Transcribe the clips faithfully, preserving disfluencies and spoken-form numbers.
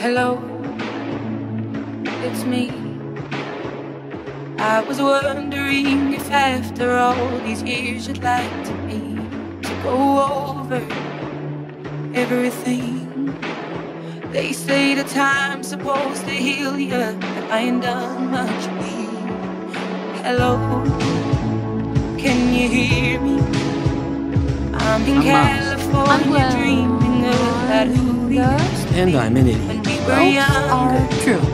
Hello, it's me. I was wondering if after all these years you'd like to me to go over everything. They say the time's supposed to heal you, but I ain't done much with you. Hello, can you hear me? I'm in California dreaming about who we used to be. And I'm an idiot. When we were younger. True.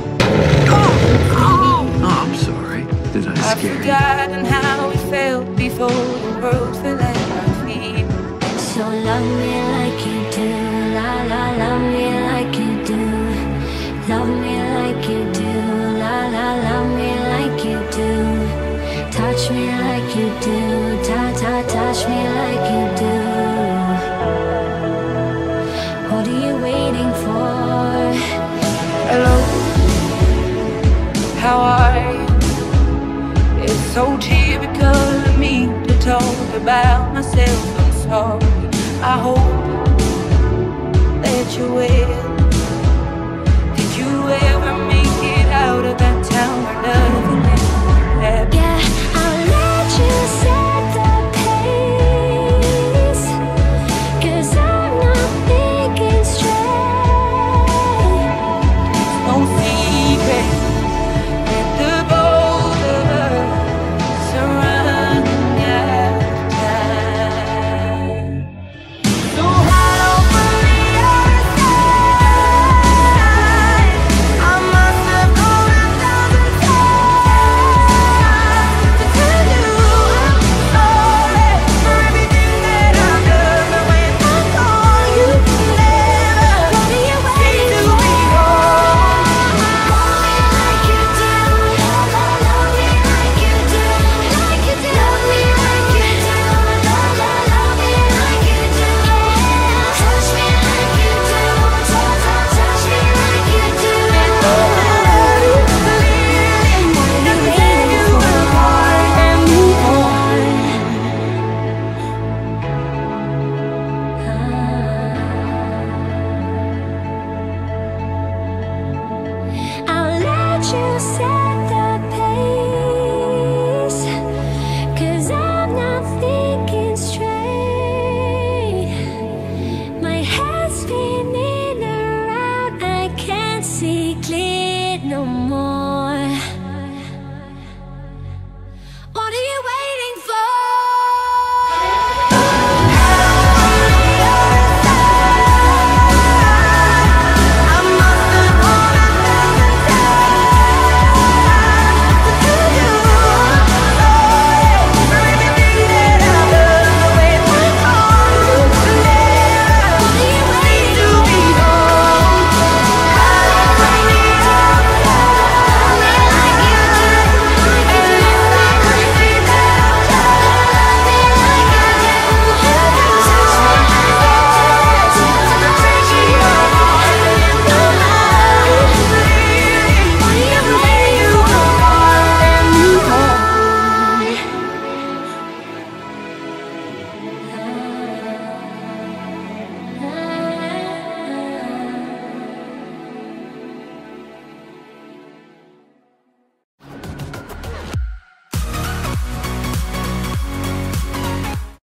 Oh, I'm sorry. Did I I've scare you? forgotten how it felt before the world fell at our feet. So love me like you do, la la, love me like you do. Love me like you do, la la, love me like you do. Touch me like you do, ta ta, touch me like you do. What are you waiting for? Hello, how are you? It's so typical of me to talk about myself. I'm sorry. I hope that you're well. Did you ever make it out of that town where nothing ever happened? Yeah, I'll let you set the pace, 'cause I'm not thinking straight. No secret that the both of us are running out of time. So head over the other side. I must have gone a thousand times to tell you I'm sorry for everything that I've done. But when I call you, never What are you seem waiting to for? be home. Love me like you do, love, love, love me like you do, like you do. Love me like you do, love, love, love me like you do. Touch me like you do, touch, touch, touch me like you do. What are you waiting for? I'll let you set the pace, 'cause I'm not thinking straight. My head's spinning around, I can't see clear no more.